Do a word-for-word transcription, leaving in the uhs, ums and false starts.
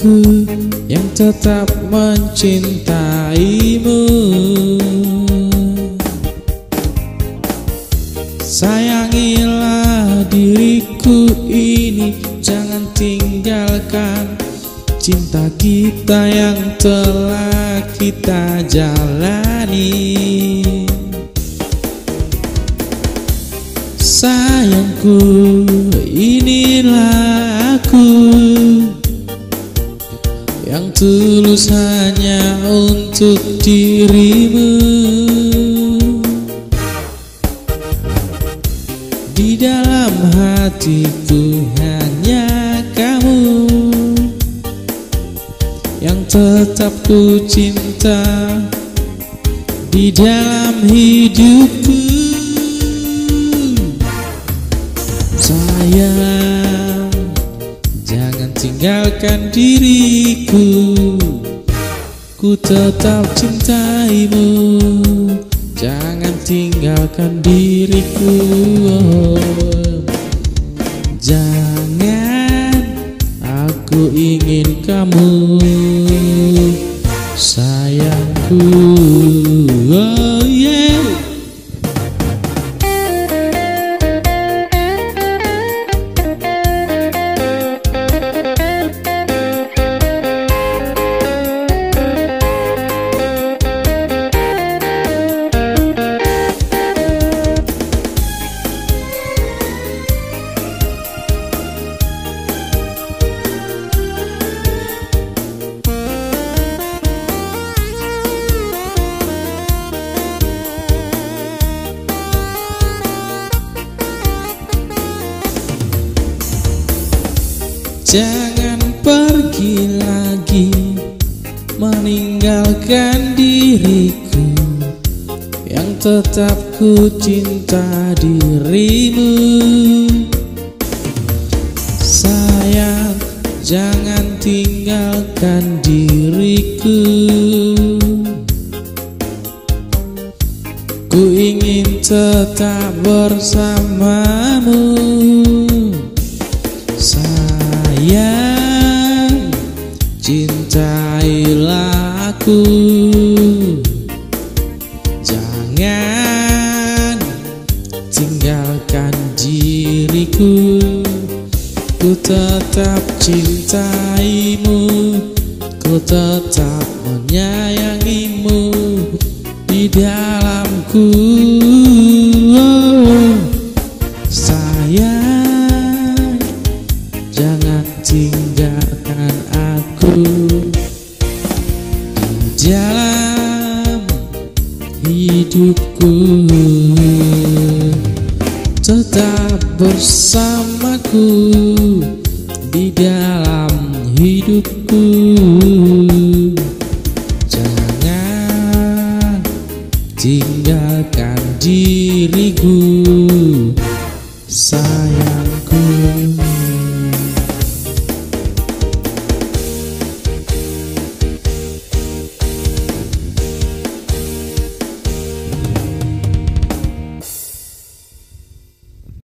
Aku yang tetap mencintaimu. Sayangilah diriku ini, jangan tinggalkan cinta kita yang telah kita jalani. Sayangku, inilah aku yang tulus hanya untuk dirimu. Di dalam hatiku hanya kamu yang tetap ku cinta di dalam hidupku. Sayang, jangan tinggalkan diriku, ku tetap cintaimu. Jangan tinggalkan diriku, oh. Jangan, aku ingin kamu, sayangku, oh yeah. Jangan pergi lagi meninggalkan diriku yang tetap ku cinta dirimu. Sayang, jangan tinggalkan diriku, ku ingin tetap bersamamu. Sayang, cintailah aku, jangan tinggalkan diriku, ku tetap cintaimu, ku tetap menyayangimu di dalamku, oh. Sayang, jangan tinggalkan aku di dalam hidupku, tetap bersamaku di dalam hidupku. Jangan tinggalkan diriku,